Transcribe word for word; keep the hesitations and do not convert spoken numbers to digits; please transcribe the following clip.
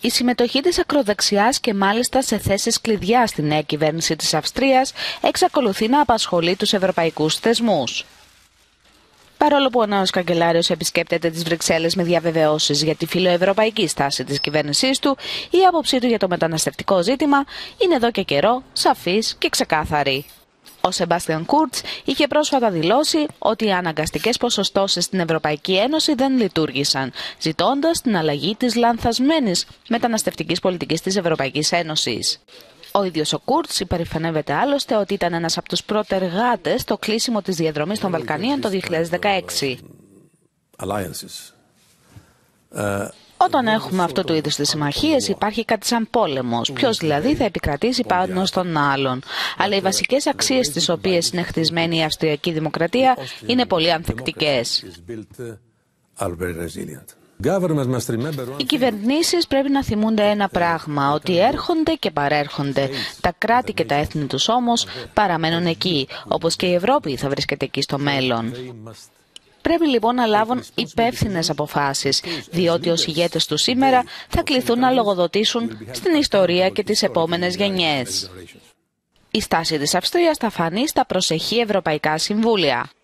Η συμμετοχή της ακροδεξιάς και μάλιστα σε θέσεις κλειδιά στη νέα κυβέρνηση της Αυστρίας εξακολουθεί να απασχολεί τους ευρωπαϊκούς θεσμούς. Παρόλο που ο νέος καγκελάριος επισκέπτεται τις Βρυξέλλες με διαβεβαιώσεις για τη φιλοευρωπαϊκή στάση της κυβέρνησής του, η άποψή του για το μεταναστευτικό ζήτημα είναι εδώ και καιρό σαφής και ξεκάθαρη. Ο Σεμπάστιαν Κούρτς είχε πρόσφατα δηλώσει ότι οι αναγκαστικές ποσοστώσεις στην Ευρωπαϊκή Ένωση δεν λειτουργήσαν, ζητώντας την αλλαγή της λανθασμένης μεταναστευτικής πολιτικής της Ευρωπαϊκής Ένωσης. Ο ίδιος ο Κούρτς υπερηφανεύεται άλλωστε ότι ήταν ένας από τους προτεργάτες στο κλείσιμο της διαδρομής των Βαλκανίων το δύο χιλιάδες δεκαέξι. Όταν έχουμε αυτό του είδους τις συμμαχίες, υπάρχει κάτι σαν πόλεμος. Ποιος δηλαδή θα επικρατήσει πάνω στον άλλον. Αλλά οι βασικές αξίες στις οποίες είναι χτισμένη η Αυστριακή Δημοκρατία είναι πολύ ανθεκτικές. Οι κυβερνήσεις πρέπει να θυμούνται ένα πράγμα, ότι έρχονται και παρέρχονται. Τα κράτη και τα έθνη τους όμως παραμένουν εκεί, όπως και η Ευρώπη θα βρίσκεται εκεί στο μέλλον. Πρέπει λοιπόν να λάβουν υπεύθυνες αποφάσεις, διότι ως ηγέτες του σήμερα θα κληθούν να λογοδοτήσουν στην ιστορία και τις επόμενες γενιές. Η στάση της Αυστρίας θα φανεί στα προσεχή Ευρωπαϊκά Συμβούλια.